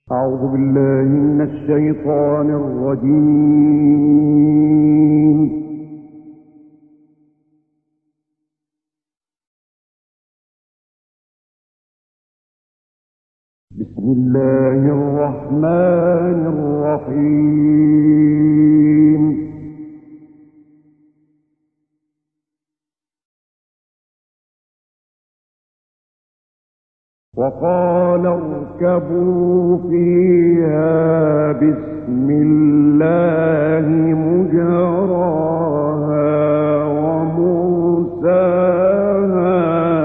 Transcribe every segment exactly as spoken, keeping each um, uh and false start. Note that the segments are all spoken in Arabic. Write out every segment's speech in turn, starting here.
أعوذ بالله من الشيطان الرجيم. بسم الله الرحمن الرحيم. وقال اركبوا فيها بسم الله مجراها ومرساها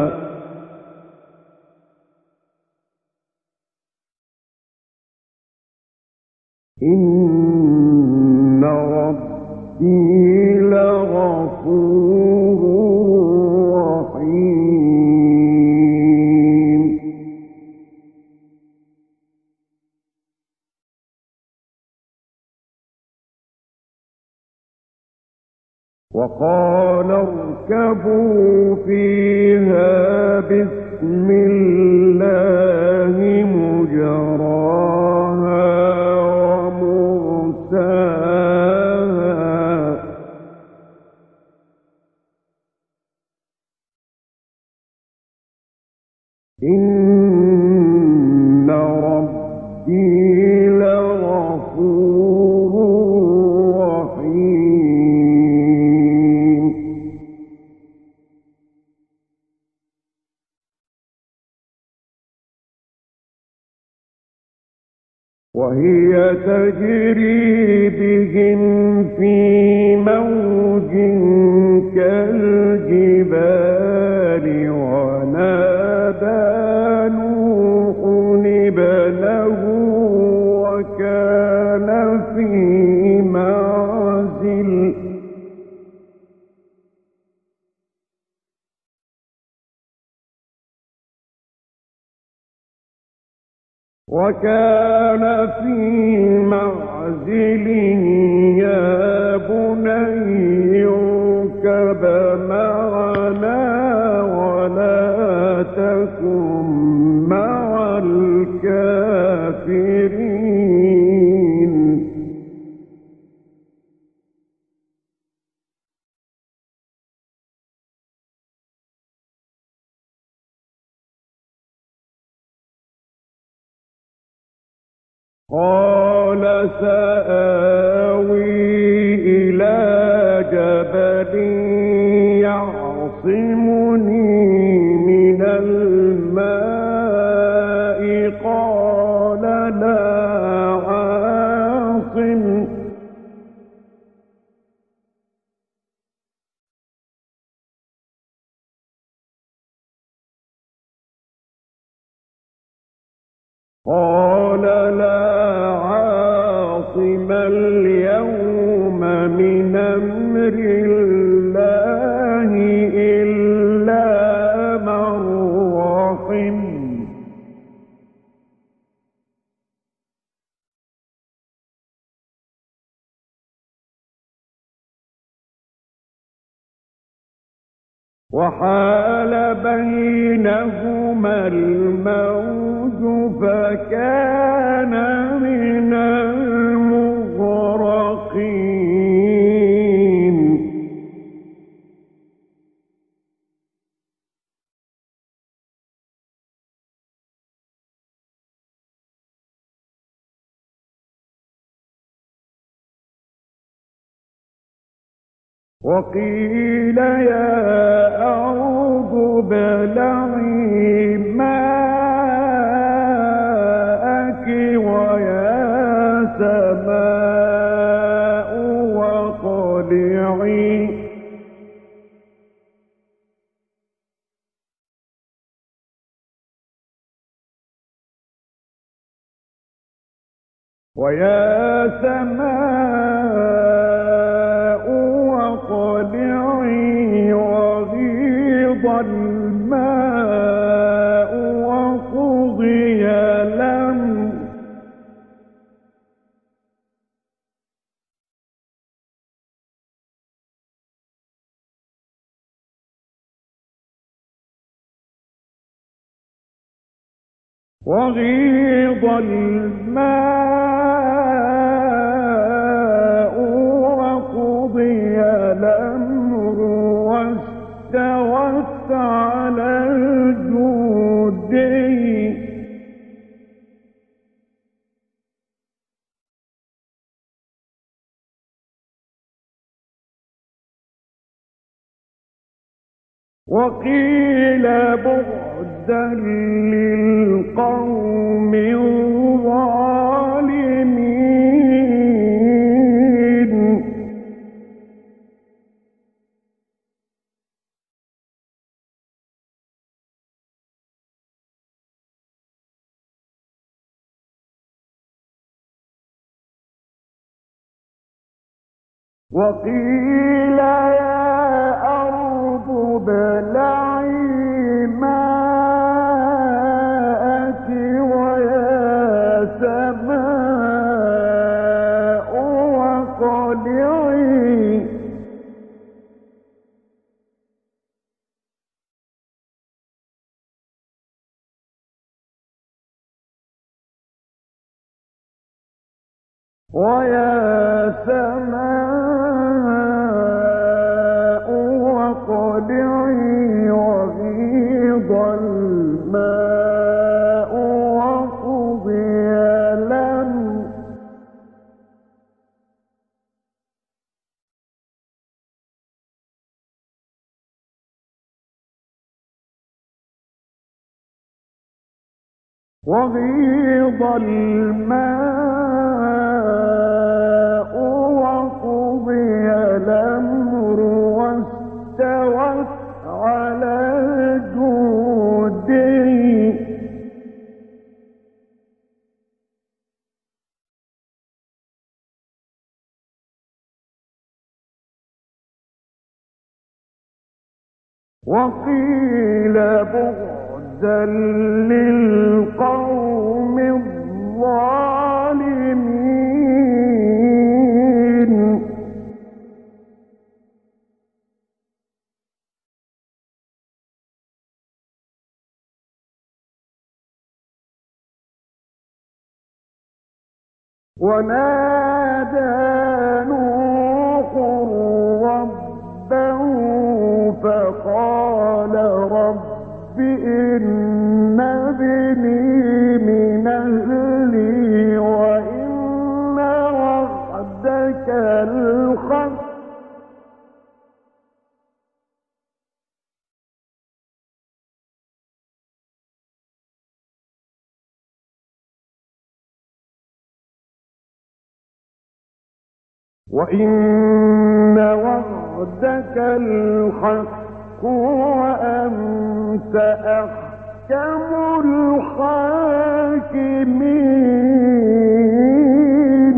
إن ربي لغفور رحيم. وقال اركبوا فيها بسم الله مجراها ومرساها إن ربي لغفور رحيم. وهي تجري بهم في موج كالجبال ونادى نوح ابنه وكان في معزل وكان في معزل يا بني اركب معنا ولا تكن مع الكافرين. قال سآوي إلى جبل يعصمني من الماء قال لا عاصم قال لا عاصم اليوم من أمر الله إلا من رحم وحال بينهما الموج فكان من المغرقين. وقيل يا أرض ابلعي ماءك ويا سماء واقلعي ويا سماء واقلعي وغيض الماء وقضي الأمر وغيض الماء وقضي الأمر واستوت على الجودي وقيل بعدا للقوم الظالمين وقيل يا أرض ابلعي ماءك ويا سماء واقلعي ويا سماء واقلعي وغيض الماء وقضي الأمر وغيض الماء وقضي الأمر واستوت على الجودي وقيل بعدا للقوم الظالمين ونادى نوح ربه فقال رب إن ابني من أهلي وإن وعدك الحق وإن وعدك الحق وأنت أحكم الحاكمين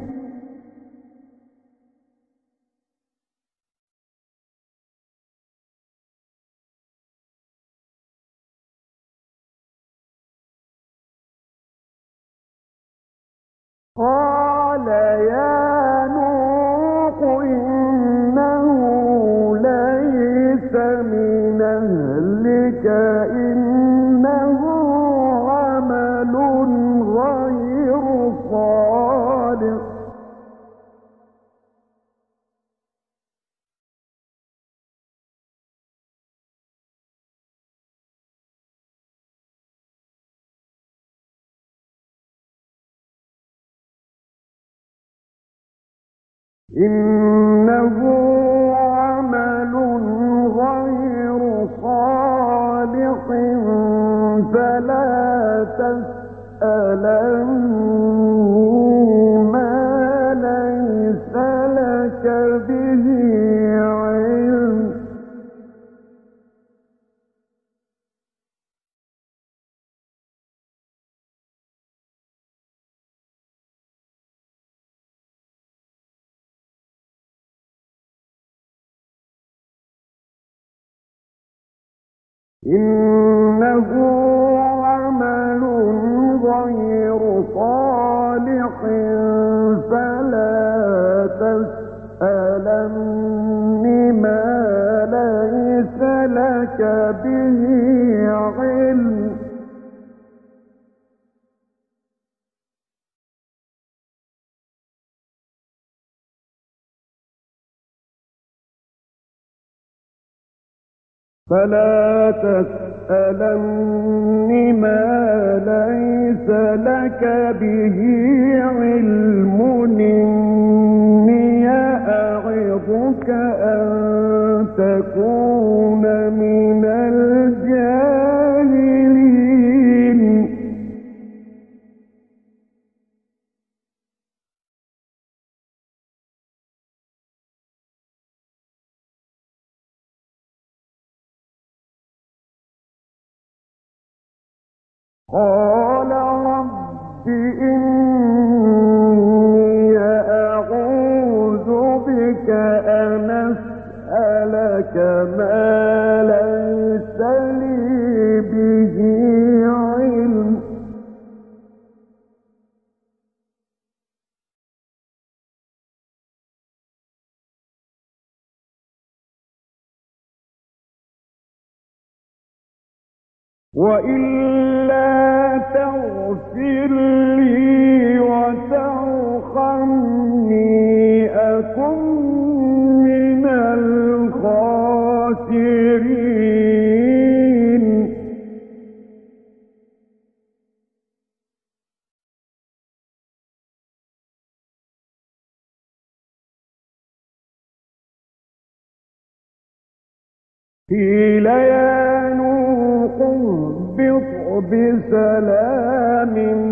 قال يا نوح إنه ليس من أهلك إنه عمل غير صالح إنه عمل غير صالح فلا تسألني ما ليس لك به علم إنه عمل غير صالح فلا تسألني ما ليس لك به علم فلا تسألن ما ليس لك به علم، إني أعظك أن تكون من الجاهلين. قال رب إني أعوذ بك أن أسألك ما ليس لي به علم، وإلا تغفر لي وترحمني أكن من الخاسرين. قيل يا نوح اهبط بسلام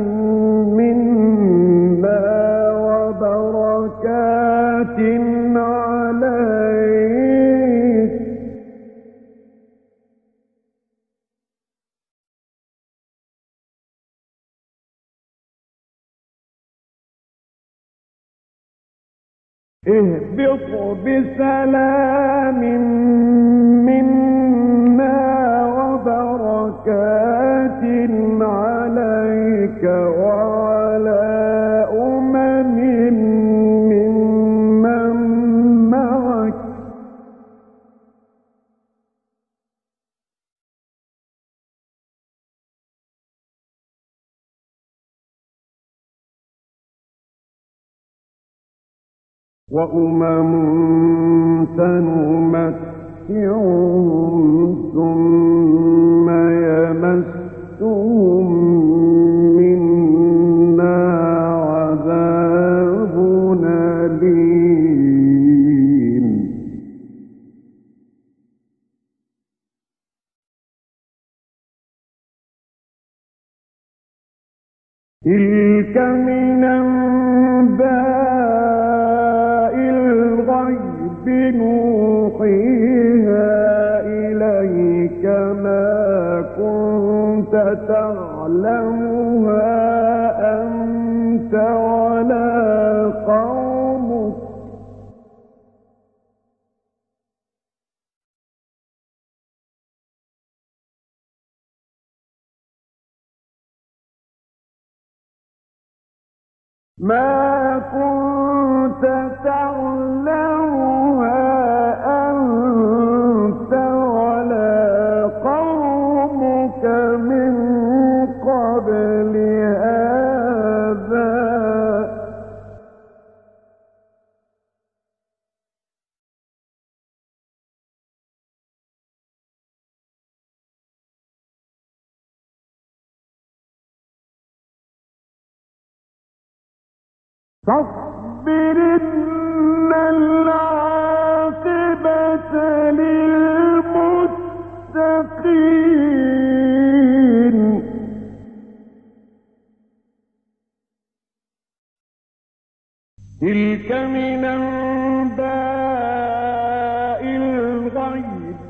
منا وبركات عليك، اهبط بسلام منا وبركات عليك وعلى أمم ممن معك، وأمم سنمتعهم ثم يمسهم منا عذاب أليم. تلك من أنباء الغيب نوحيها إليك ما كنت تعلمها أنت ولا قومك، ما كنت تعلمها أنت ولا قومك من قبل هذا، فاصبر إن العاقبة للمتقين. تلك من أنباء الغيب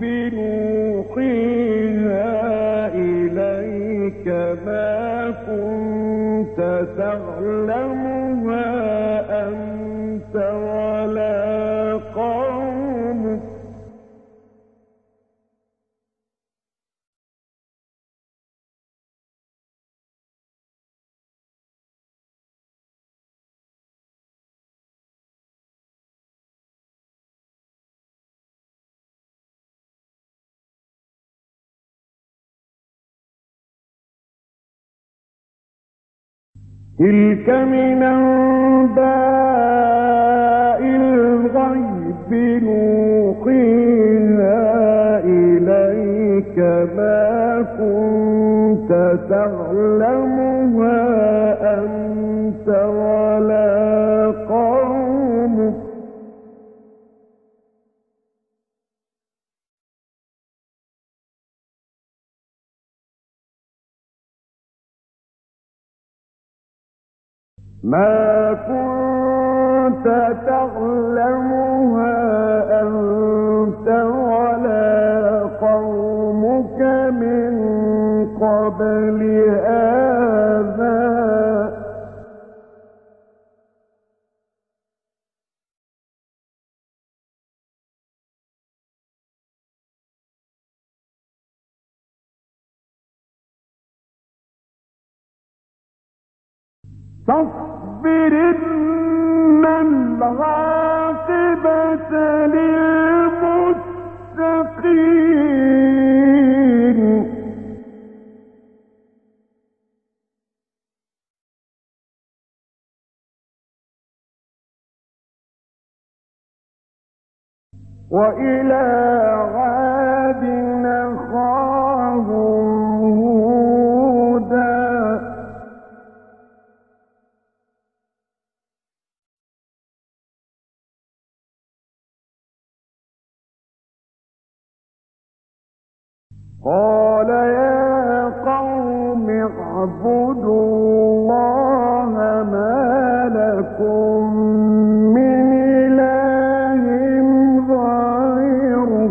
نوحيها إليك ما كنت تعلمها أنت ولا قومك، تلك من أنباء الغيب نوحيها إليك إليك ما كنت تعلمها أنت ولا قومك ما كنت تعلمها أنت ولا قومك من قبل هذا فاصبر إن العاقبة للمتقين وإلى عاد أخاهم هودا قال يا قوم اعبدوا الله ما لكم من إله غيره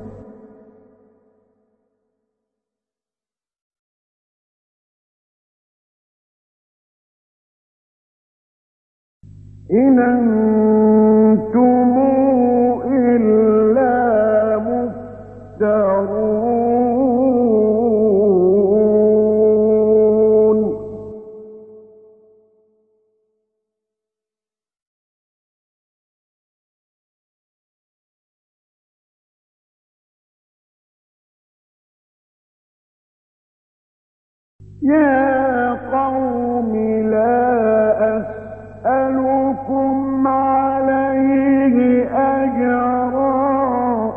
إن أنتم إلا مفترون يا قوم لا أسألكم عليه أجرا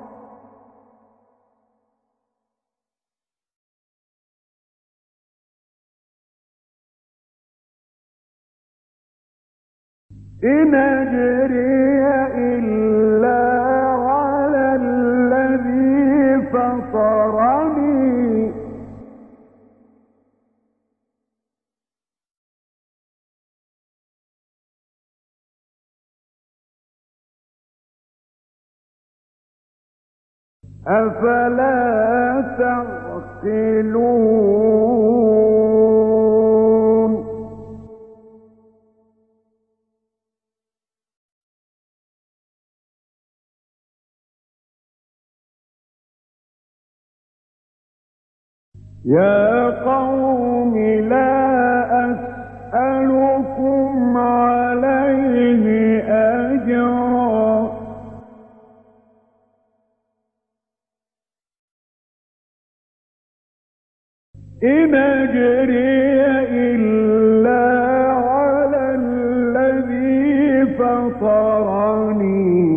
إن أجري إلا على الذي فطرني أفلا تعقلون يا قوم لا أسألكم عليه أجرا إن أجري إلا على الذي فطرني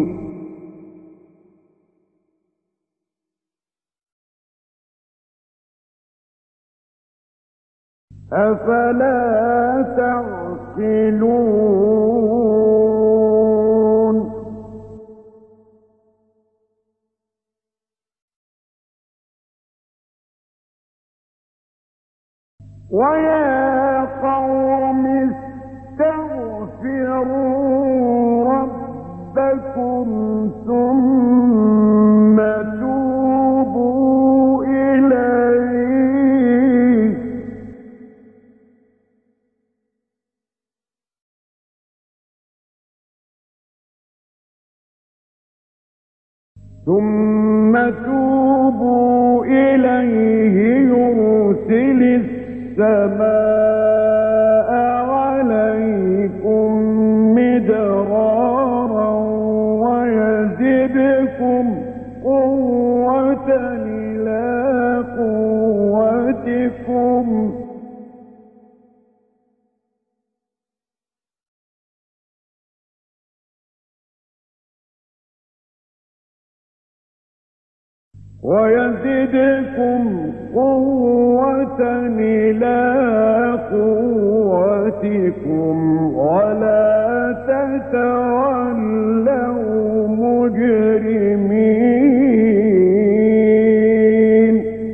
أفلا تعقلون ويا قوم استغفروا ربكم ثم توبوا إليه ثم توبوا إليه يرسل السماء عليكم مدرارا ويزدكم قوة إلى قوتكم ويزدكم قوة إلى قوتكم ولا تتولوا مجرمين.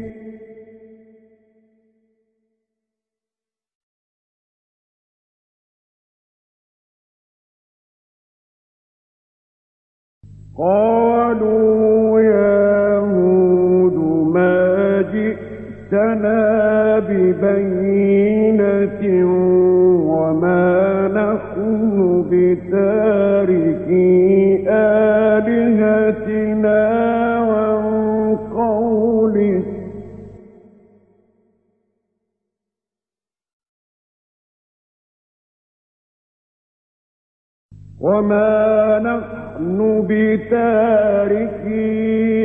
قالوا يا هود ما جئتنا ببينة وما نحن بتاركي آلهتنا عن قولك وما نحن بتاركي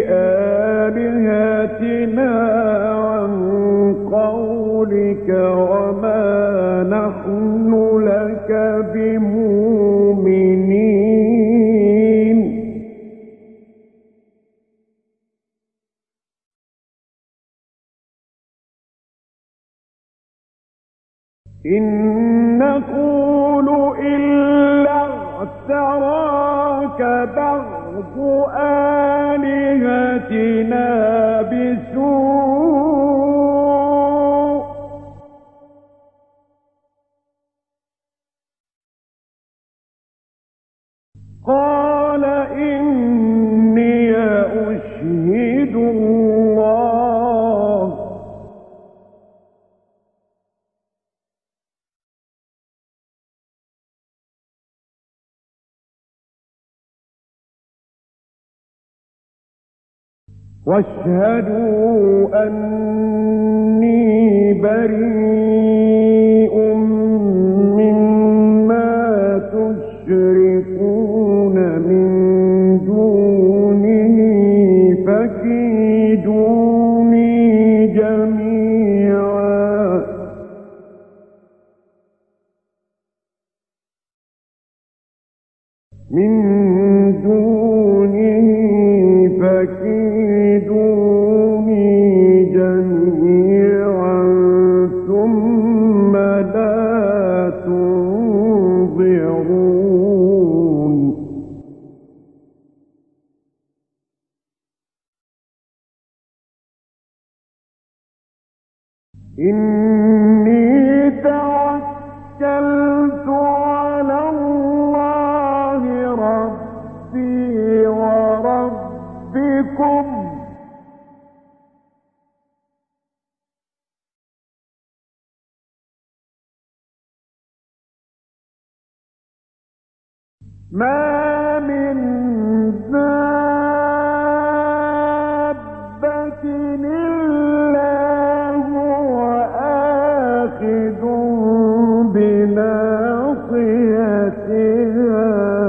آلهتنا عن قولك وما نحن لك بمؤمنين. إن نقول إلا اعتراك بعض آلهتنا بسوء قال إني أشهد الله واشهدوا أني بريء مما تشركون من دونه فكيدوني جميعا من دونه فكيدوني جميعا ثم لا تنظرون. إني توكلت على الله ربي وربكم ما من دابة إلا هو آخذ بناصيتها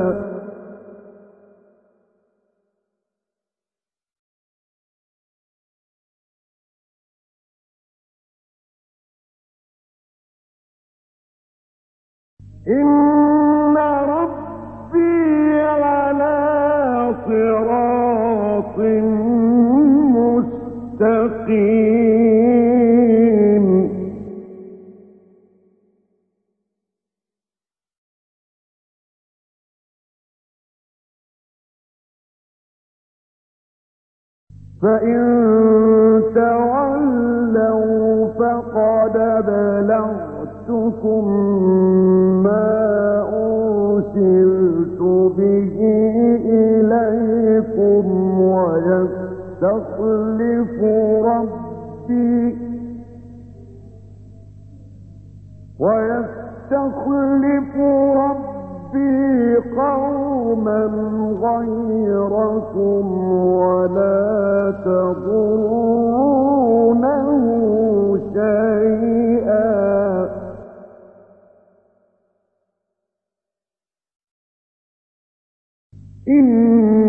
إن ربي على صراط مستقيم. فإن تولوا فقد بلغتكم ما أرسلت به إليكم ويستخلف ربي ويستخلف ربي قوما غيركم ولا تضرونه شيئا إن